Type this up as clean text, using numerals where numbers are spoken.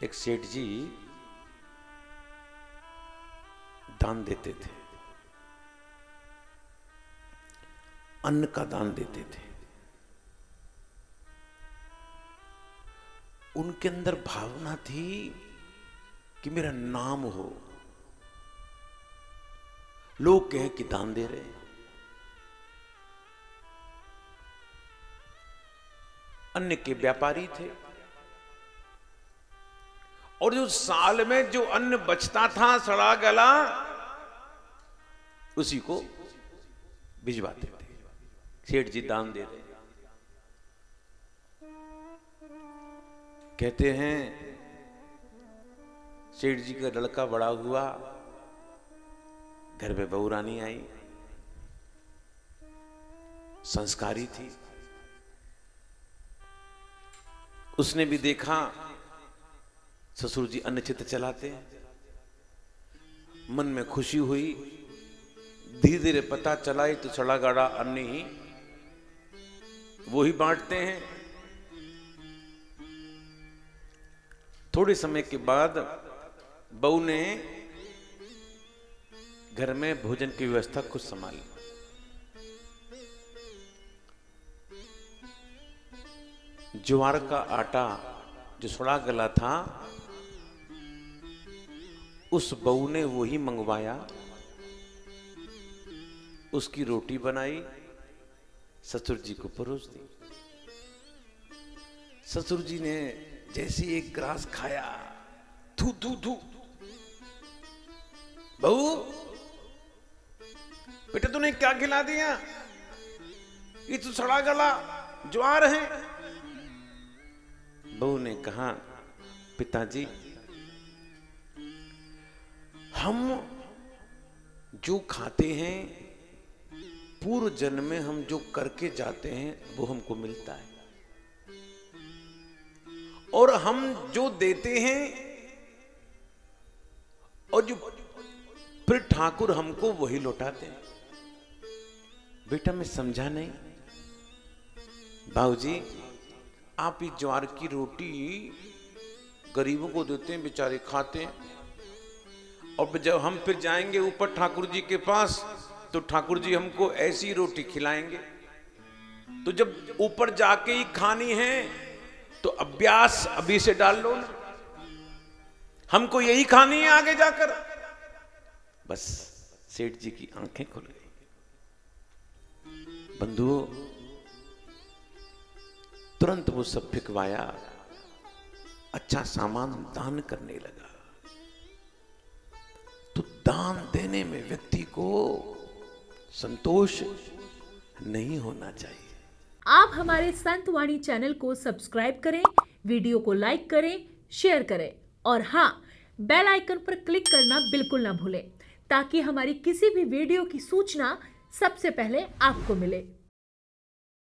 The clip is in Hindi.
एक सेठ जी दान देते थे, अन्न का दान देते थे। उनके अंदर भावना थी कि मेरा नाम हो, लोग कहें कि दान दे रहे हैं। अन्न के व्यापारी थे और जो साल में जो अन्न बचता था सड़ा गला, उसी को भिजवाते थे। सेठ जी दान दे रहे। कहते हैं सेठ जी का लड़का बड़ा हुआ, घर में बहू रानी आई, संस्कारी थी। उसने भी देखा ससुर जी अन्न चित्र चलाते हैं, मन में खुशी हुई। धीरे धीरे पता चला ही तो सड़ा गड़ा अन्न ही वो ही बांटते हैं। थोड़े समय के बाद बहू ने घर में भोजन की व्यवस्था खुद संभाली। ज्वार का आटा जो सड़ा गला था, उस बहू ने वही मंगवाया, उसकी रोटी बनाई, ससुर जी को परोस दी। ससुर जी ने जैसे एक ग्रास खाया, थू थू थू, बहू बेटा तूने क्या खिला दिया? ये तो सड़ा गला ज्वार है। बहू ने कहा, पिताजी हम जो खाते हैं पूर्व जन्म में हम जो करके जाते हैं वो हमको मिलता है, और हम जो देते हैं और जो फिर ठाकुर हमको वही लौटाते हैं। बेटा मैं समझा नहीं। बाबूजी आप ये ज्वार की रोटी गरीबों को देते हैं, बेचारे खाते हैं, और जब हम फिर जाएंगे ऊपर ठाकुर जी के पास तो ठाकुर जी हमको ऐसी रोटी खिलाएंगे। तो जब ऊपर जाके ही खानी है तो अभ्यास अभी से डाल लो ना, हमको यही खानी है आगे जाकर। बस सेठ जी की आंखें खुल गई। बंधुओं, तुरंत वो सब फिकवाया, अच्छा सामान दान करने लगा। तो दान देने में व्यक्ति को संतोष नहीं होना चाहिए। आप हमारे संत वाणी चैनल को सब्सक्राइब करें, वीडियो को लाइक करें, शेयर करें और हाँ, बेल आइकन पर क्लिक करना बिल्कुल ना भूलें, ताकि हमारी किसी भी वीडियो की सूचना सबसे पहले आपको मिले।